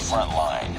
front line.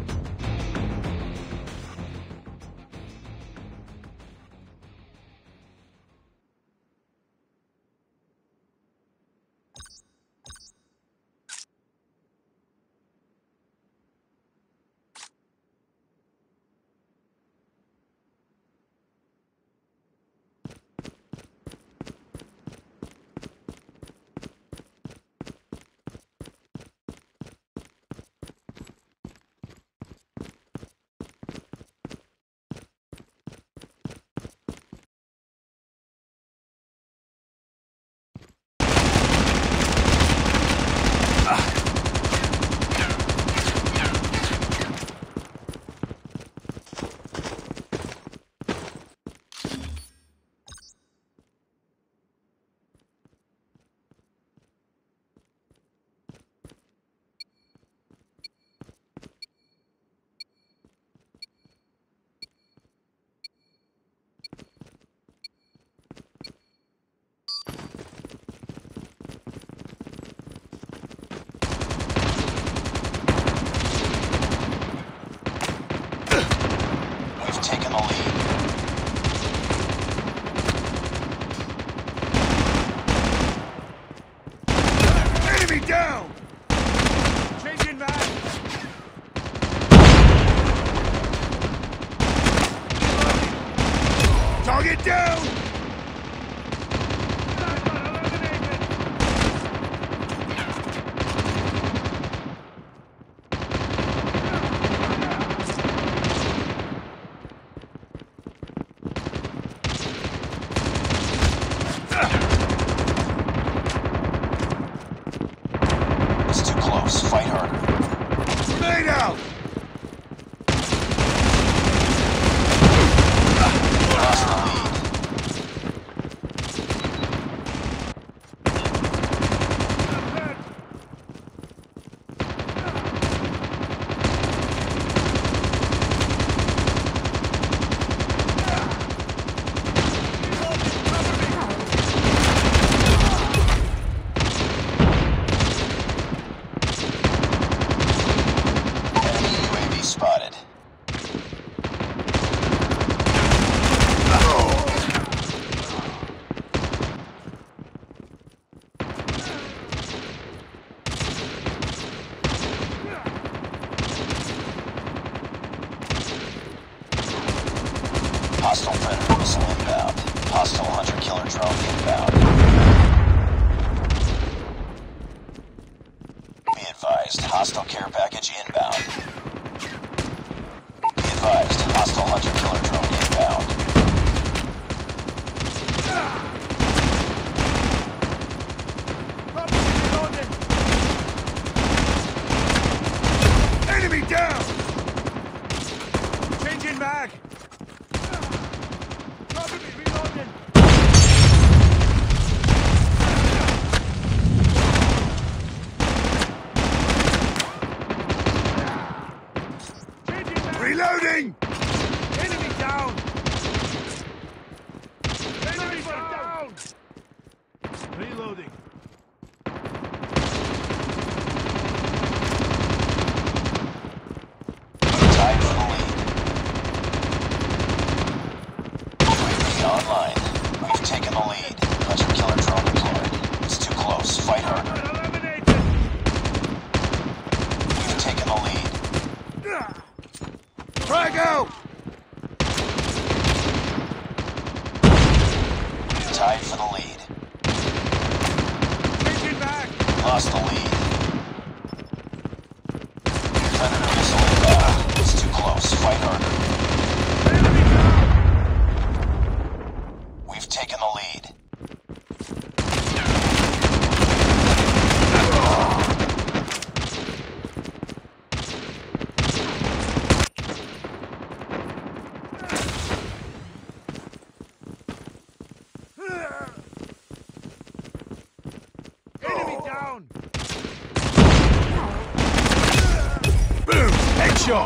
Target down! It's too close. Fight harder. Grenade out! Lost the lead. Spotted. Hostile predator missile inbound. Hostile hunter-killer drone inbound. Be advised, hostile care package inbound. Be advised, hostile hunter-killer drone inbound. Enemy down! Changing mag! Reloading! Reloading! Enemy down! Enemy down! Reloading. Tied for the lead. UAV online. We've taken the lead. Hunter-killer drone deployed. It's too close. Fight harder. We've taken the lead. Frag out! Tied for the lead. Changing back! Lost the lead. Predator missile inbound. It's too close. Fight harder. Enemy down! We've taken the lead. Enemy down! Boom! Headshot!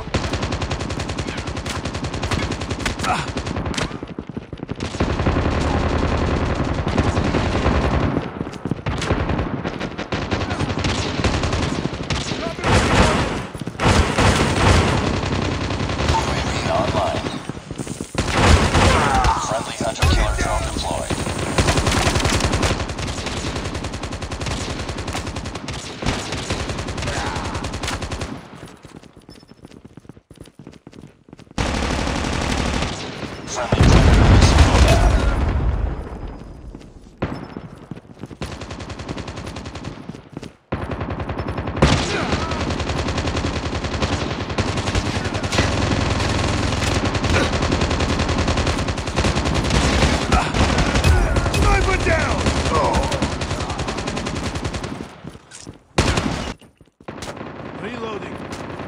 Reloading.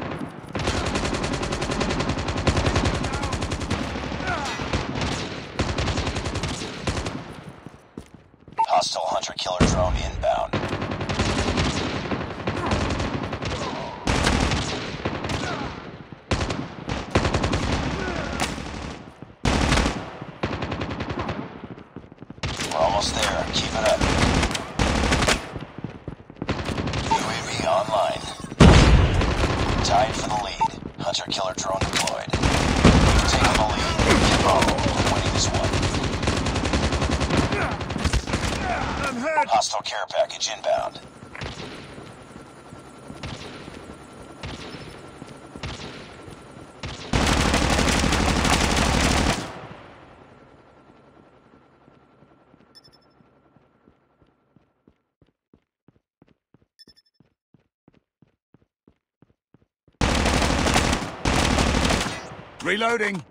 Hostile hunter-killer drone inbound. We're almost there. Keep it up. UAV online. Tied for the lead. Hunter-killer drone deployed. Taking the lead. Get low. We're winning this one. I'm hurt. Hostile care package inbound. Reloading.